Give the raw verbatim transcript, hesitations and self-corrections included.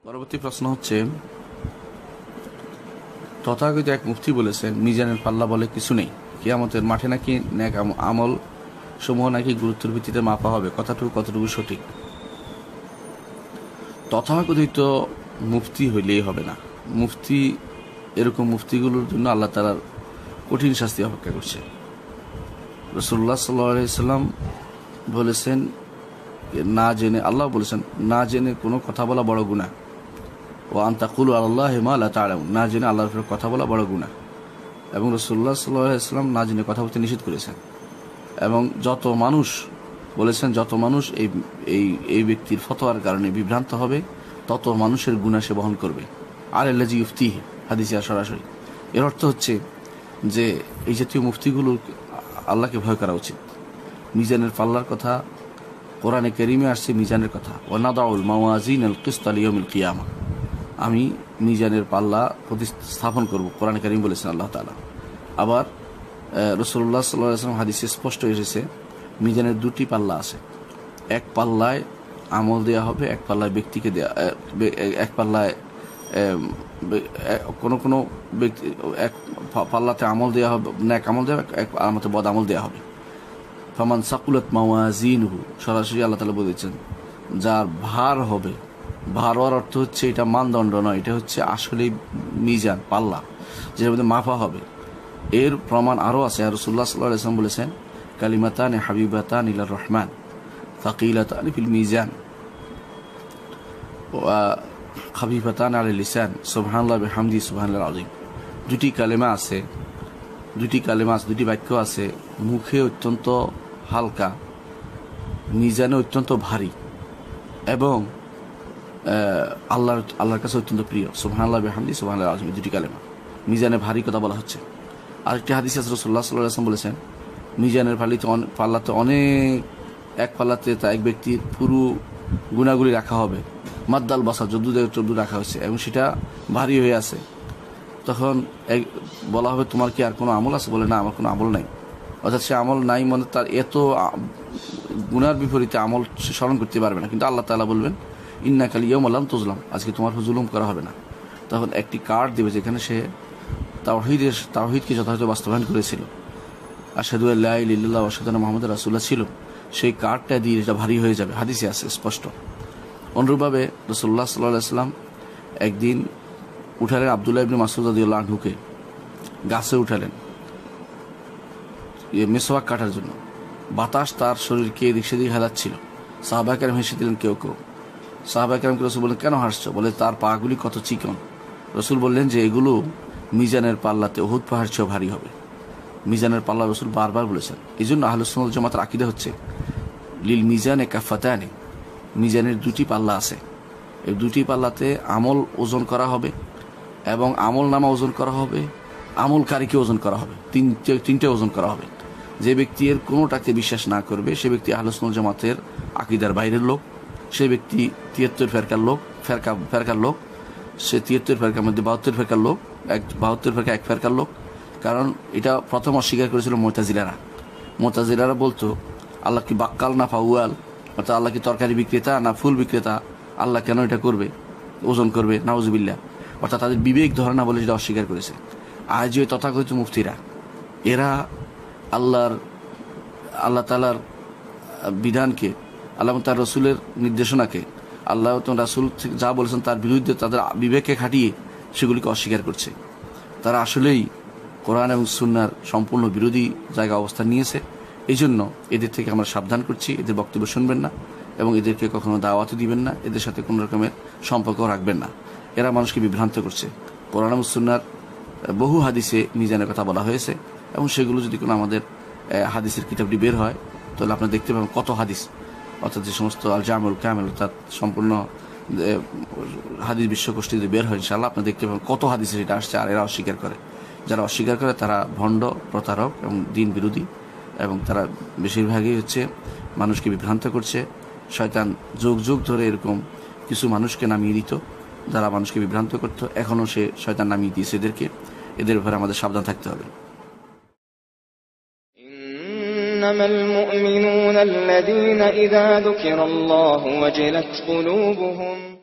পরবর্তী প্রশ্ন হচ্ছে, তথাকথিত এক মুফতি বলেছেন মিজানের পাল্লা বলে কিছু নেই, কিয়ামতের মাঠে নাকি নেক আমল সমূহ নাকি গুরুত্বের ভিত্তিতে মাপা হবে, কথাটুকু কতটুকু সঠিক? তথাকথিত মুফতি হইলেই হবে না। মুফতি এরকম মুফতিগুলোর জন্য আল্লাহ তাআলার কঠিন শাস্তি অপেক্ষা করছে। রাসূলুল্লাহ সাল্লাল্লাহু আলাইহি সাল্লাম বলেছেন, না জেনে, আল্লাহ বলেছেন না জেনে কোনো কথা বলা বড় গুনাহ। ও আন তাকুলু আলাল্লাহি মা লা তা'লামুন, না জেনে আল্লাহর উপর কথা বলা বড় গুনাহ। এবং রাসূলুল্লাহ সাল্লাল্লাহু আলাইহি সাল্লাম না জেনে কথা বলতে নিষেধ করেছেন। এবং যত মানুষ বলেছেন যত মানুষ এই এই এই ব্যক্তির ফতোয়ার কারণে বিভ্রান্ত হবে তত মানুষের গুনাহ সে বহন করবে। আর আল্লাজি ইফতিহি, হাদিসে সরাসরি এর অর্থ হচ্ছে যে এই জাতীয় মুফতিগুলো আল্লাহকে ভয় করা উচিত। মিজানের পাল্লার কথা কোরআনে কারীমে আসছে, মিজানের কথা ওয়া নাদাউল মাওয়াজিনাল কিসতা লিয়াউমিল কিয়ামা, আমি মিজানের পাল্লা প্রতিস্থাপন করব, কোরআনে কারীম বলেছেন আল্লাহ তাআলা। আবার রাসূলুল্লাহ সাল্লাল্লাহু আলাইহি ওয়াসাল্লাম হাদিসে স্পষ্ট এসেছে মিজানের দুটি পাল্লা আছে, এক পাল্লায় আমল দেয়া হবে, এক পাল্লায় ব্যক্তিকে দেয়া, এক পাল্লায় কোনো কোনো ব্যক্তি, এক পাল্লাতে আমল দেওয়া হবে, নেক আমল দেওয়া, এক পাল্লাতে বদ আমল দেওয়া হবে। ফামান সাকুলাত মাওয়াজিনুহু, সরাসরি আল্লাহ তাআলা বলেছেন যার ভার হবে, ভার হওয়ার অর্থ হচ্ছে এটা মানদণ্ড নয়, এটা হচ্ছে আসলে মিজান, পাল্লা যেটার মধ্যে মাপা হবে। এর প্রমাণ আরও আছে। রাসূলুল্লাহ সাল্লাল্লাহু আলাইহি ওয়াসাল্লাম বলেছেন কালিমাতানি হাবিবাতানি ইলার রহমান ফাকিলাতানি ফিল মিজান ওয়া খাফিফাতান আলাল লিসান সুবহানাল্লাহি ওয়া বিহামদিহি সুবহানাল্লাহিল আযীম। দুটি কালেমা আছে, দুটি কালেমা আছে, দুটি বাক্য আছে, মুখে অত্যন্ত হালকা, মিজানে অত্যন্ত ভারী এবং আল্লাহর আল্লাহর কাছে অত্যন্ত প্রিয়। সুবহানাল্লাহি ওয়া বিহামদিহি সুবহানাল্লাহিল আযীম, দুটি কালেমা মিজানে ভারী কথা বলা হচ্ছে। আরেকটি হাদিসে রাসূলুল্লাহ সাল্লাল্লাহু আলাইহি ওয়াসাল্লাম বলেছেন মিজানের পাল্লাতে পাল্লাতে অনেক, এক পাল্লাতে তা এক ব্যক্তির পুরো গুনাহগুলি রাখা হবে, মাদ্দাল বাসা যদ্দু চদ্দু রাখা হয়েছে এবং সেটা ভারী হয়ে আছে। তখন এক বলা হবে তোমার কি আর কোনো আমল আছে? বলে না, আমার কোনো আমল নাই। অর্থাৎ সে আমল নাই মানে তার এত গুনার বিপরীতে আমল সে স্মরণ করতে পারবে না। কিন্তু আল্লাহ তাআলা বলবেন ইন্নাকাল ইয়াউমা লাম তুজলাম, আজকে তোমার উপর জুলুম করা হবে না। তখন একটি কার্ড দেবে যেখানে সে তাওহীদের তাওহীদকে যথাযথ বাস্তবায়ন করেছিল, আশহাদু আল্লা ইলাহা ইল্লাল্লাহ ওয়া আশহাদু আন্না মুহাম্মাদার রাসূলুল্লাহ ছিল, সেই কার্ডটা দিয়ে এটা ভারী হয়ে যাবে, হাদিসে আছে স্পষ্ট। অনুরূপভাবে রাসূলুল্লাহ সাল্লাল্লাহু আলাইহি ওয়াসাল্লাম একদিন উঠালেন আব্দুল্লাহ ইবনে মাসউদ রাদিয়াল্লাহু আনহুকে, গাছে উঠালেন মিসওয়াক কাটার জন্য। বাতাস তার শরীরকে এদিক সেদিক হেলাচ্ছিল। সাহাবা কেরাম হেসে দিলেন কেউ কেউ। সাহাবা কেরামকে রাসূল বললেন কেন হাসছো? বলে তার পাগুলি কত চিকন। রাসূল বললেন যে এগুলো মিজানের পাল্লাতে উহুদ পাহাড় চেয়ে ভারী হবে। মিজানের পাল্লা রাসূল বারবার বলেছেন। এই জন্য আহলুস সুন্নাহ ওয়াল জামাতের আকীদা হচ্ছে লিল মিজানে কাফাতানি, মিজানের দুটি পাল্লা আছে, এই দুটি পাল্লাতে আমল ওজন করা হবে এবং আমল নামা ওজন করা হবে, আমলকারীকে ওজন করা হবে, তিনটে তিনটে ওজন করা হবে। যে ব্যক্তি এর কোনোটাকে বিশ্বাস না করবে সে ব্যক্তি আহলুস সুন্নাহ ওয়াল জামাতের আকীদার বাইরের লোক, সে ব্যক্তি তিয়াত্তর ফেরকার লোক, ফেরকা ফেরকার লোক, সে তিয়াত্তর ফেরকার মধ্যে বাহাত্তর ফেরকার লোক, এক বাহাত্তর ফেরকা এক ফেরকার লোক। কারণ এটা প্রথম অস্বীকার করেছিল মুতাজিলারা। মুতাজিলারা বলতো আল্লাহ কি বাক্কাল না ফাউয়াল, অর্থাৎ আল্লাহ কি তরকারি বিক্রেতা না ফুল বিক্রেতা, আল্লাহ কেন এটা করবে, ওজন করবে, নাউজুবিল্লাহ। অর্থাৎ তাদের বিবেক ধরে না বলে সেটা অস্বীকার করেছে। আজ ওই তথাকথিত মুফতিরা এরা আল্লাহর আল্লাহ তাআলার বিধানকে, আল্লাহ তার রসুলের নির্দেশনাকে, আল্লাহ রাসূল যা বলেছেন তার বিরুদ্ধে তাদের বিবেককে খাটিয়ে সেগুলিকে অস্বীকার করছে। তারা আসলেই কোরআন এবং সুন্নাহর সম্পূর্ণ বিরোধী জায়গা অবস্থান নিয়েছে। এই জন্য এদের থেকে আমরা সাবধান করছি, এদের বক্তব্য শুনবেন না এবং এদেরকে কখনো দাওয়াতও দিবেন না, এদের সাথে কোনো রকমের সম্পর্ক রাখবেন না। এরা মানুষকে বিভ্রান্ত করছে। কোরআন এবং সুন্নাহর বহু হাদিসে মিজানের কথা বলা হয়েছে এবং সেগুলো যদি কোনো আমাদের হাদিসের কিতাবটি বের হয় তাহলে আপনারা দেখতে পাবেন কত হাদিস, অর্থাৎ যে সমস্ত আল জামুল কামিল অর্থাৎ সম্পূর্ণ হাদিস বিশ্বকোষ্ঠী যদি বের হয় ইনশাআল্লাহ আপনারা দেখতে পাবেন কত হাদিসে সেটা আসছে। আর এরা অস্বীকার করে, যারা অস্বীকার করে তারা ভণ্ড, প্রতারক এবং দিন বিরোধী এবং তারা বেশিরভাগই হচ্ছে মানুষকে বিভ্রান্ত করছে। শয়তান যুগ যুগ ধরে এরকম কিছু মানুষকে নামিয়ে দিত যারা মানুষকে বিভ্রান্ত করত, এখনও সে শয়তান নামিয়ে দিয়েছে এদেরকে। এদের ব্যাপারে আমাদের সাবধান থাকতে হবে। ইন্নামাল মুমিনুনা আল্লাযীনা ইযা যুকিরাল্লাহু ওয়াজিলাত কুলুবুহুম